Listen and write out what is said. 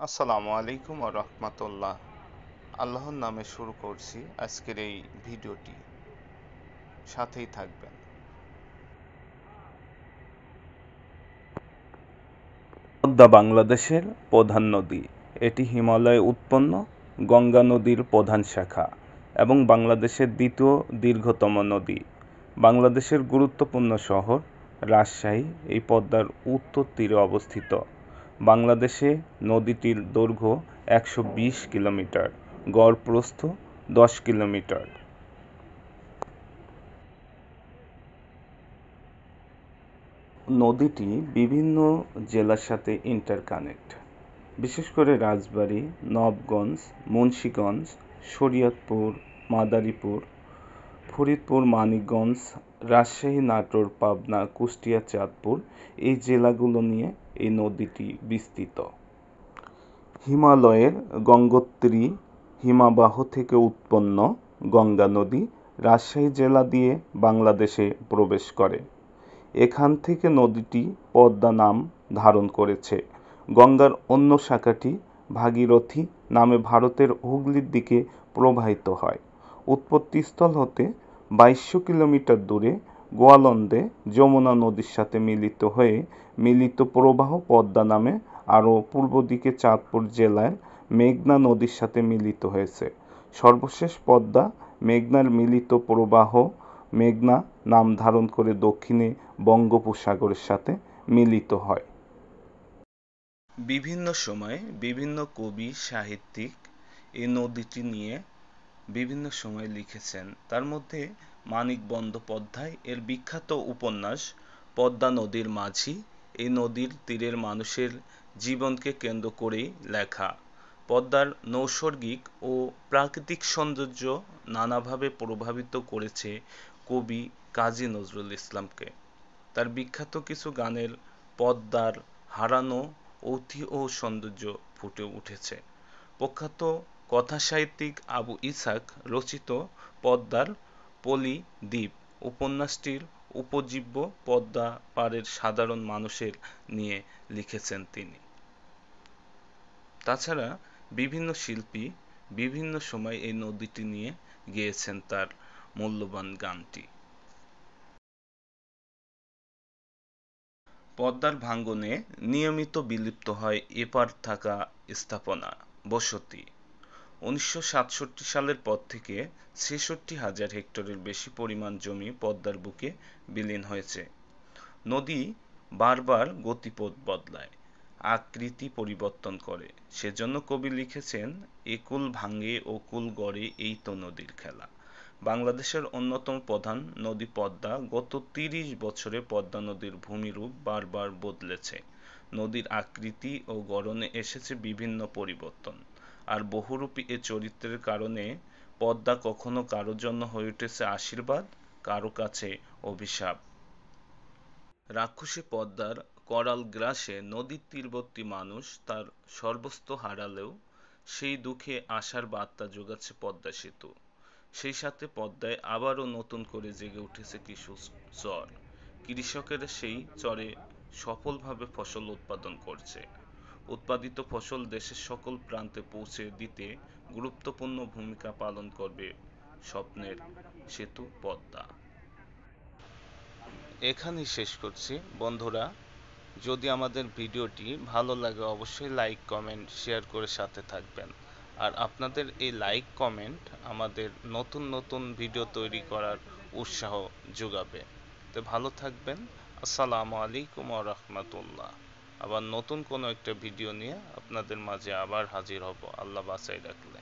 আসসালামু আলাইকুম ওয়া রাহমাতুল্লাহ। আল্লাহর নামে শুরু করছি আজকের এই ভিডিওটি। সাথেই থাকবেন। পদ্মা বাংলাদেশের প্রধান নদী। এটি হিমালয়ে উৎপন্ন গঙ্গা নদীর প্রধান শাখা এবং বাংলাদেশের দ্বিতীয় দীর্ঘতম নদী। বাংলাদেশের গুরুত্বপূর্ণ শহর রাজশাহী এই পদ্মার উত্তর তীরে অবস্থিত। বাংলাদেশে নদীটির দৈর্ঘ্য ১২০ কিলোমিটার, গড় প্রস্থ ১০ কিলোমিটার। নদীটি বিভিন্ন জেলার সাথে ইন্টারকানেক্ট, বিশেষ করে রাজবাড়ী, নবগঞ্জ, মুন্সিগঞ্জ, শরীয়তপুর, মাদারীপুর, ফরিদপুর, মানিকগঞ্জ, রাজশাহী, নাটোর, পাবনা, কুষ্টিয়া, চাঁদপুর এই জেলাগুলো নিয়ে এই নদীটি বিস্তৃত। হিমালয়ের গঙ্গোত্রী হিমবাহ থেকে উৎপন্ন গঙ্গা নদী রাজশাহী জেলা দিয়ে বাংলাদেশে প্রবেশ করে। এখান থেকে নদীটি পদ্মা নাম ধারণ করেছে। গঙ্গার অন্য শাখাটি ভাগীরথী নামে ভারতের হুগলির দিকে প্রবাহিত হয়। উৎপত্তিস্থল হতে ২২০০ কিলোমিটার দূরে গোয়ালন্দে যমুনা নদীর সাথে মিলিত হয়ে মিলিত প্রবাহ পদ্মা নামে আরও পূর্ব দিকে চাঁদপুর জেলার মেঘনা নদীর সাথে মিলিত হয়েছে। সর্বশেষ পদ্মা মেঘনার মিলিত প্রবাহ মেঘনা নাম ধারণ করে দক্ষিণে বঙ্গোপসাগরের সাথে মিলিত হয়। বিভিন্ন সময়ে বিভিন্ন কবি সাহিত্যিক এই নদীটি নিয়ে বিভিন্ন সময় লিখেছেন। তার মধ্যে মানিক বন্দ্যোপাধ্যায় এর বিখ্যাত উপন্যাস পদ্মা নদীর মাঝি এই নদীর তীরের মানুষের জীবনকে কেন্দ্র করেই লেখা। পদ্মার নৈসর্গিক ও প্রাকৃতিক সৌন্দর্য নানাভাবে প্রভাবিত করেছে কবি কাজী নজরুল ইসলামকে। তার বিখ্যাত কিছু গানের পদ্মার হারানো ঐতিহ্য ও সৌন্দর্য ফুটে উঠেছে। প্রখ্যাত কথাসাহিত্যিক আবু ইসহাক রচিত পদ্মার পলি দ্বীপ উপন্যাসটির উপজীব্য পদ্মা পাড়ের সাধারণ মানুষের নিয়ে লিখেছেন তিনি। তাছাড়া বিভিন্ন শিল্পী বিভিন্ন সময় এই নদীটি নিয়ে গেয়েছেন তার মূল্যবান গানটি। পদ্মার ভাঙনে নিয়মিত বিলুপ্ত হয় এপার থাকা স্থাপনা, বসতি। ১৯৬৭ সালের পর থেকে ৬৬,০০০ হেক্টরের বেশি পরিমাণ জমি পদ্মার বুকে বিলীন হয়েছে। নদী বারবার গতিপথ বদলায়, আকৃতি পরিবর্তন করে। সেজন্য কবি লিখেছেন, এ কূল ভাঙে ও কূল গড়ে এই তো নদীর খেলা। বাংলাদেশের অন্যতম প্রধান নদী পদ্মা। গত ৩০ বছরে পদ্মা নদীর ভূমিরূপ বারবার বদলেছে। নদীর আকৃতি ও গড়নে এসেছে বিভিন্ন পরিবর্তন। আর বহুরূপী এ চরিত্রের কারণে পদ্মা কখনো কারো জন্য হয়ে উঠেছে আশীর্বাদ, কারো কাছে অভিশাপ। রাক্ষসী পদ্মার করাল গ্রাসে নদীর তীরবর্তী মানুষ তার সর্বস্ব হারালেও সেই দুঃখে আশার বার্তা জোগাচ্ছে পদ্মা সেতু। সেই সাথে পদ্মায় আবারও নতুন করে জেগে উঠেছে কৃষি চর। কৃষকেরা সেই চরে সফলভাবে ফসল উৎপাদন করছে। উৎপাদিত ফসল দেশের সকল প্রান্তে পৌঁছে দিতে গুরুত্বপূর্ণ ভূমিকা পালন করবে স্বপ্নের সেতু পদ্মা। এখানেই শেষ করছি বন্ধুরা। যদি আমাদের ভিডিওটি ভালো লাগে অবশ্যই লাইক, কমেন্ট, শেয়ার করে সাথে থাকবেন। আর আপনাদের এই লাইক, কমেন্ট আমাদের নতুন নতুন ভিডিও তৈরি করার উৎসাহ যোগাবে। তো ভালো থাকবেন। আসসালামু আলাইকুম ওয়া রাহমাতুল্লাহ। আবার নতুন কোনো একটা ভিডিও নিয়ে আপনাদের মাঝে আবার হাজির হব, আল্লাহ বাঁচাই রাখলে।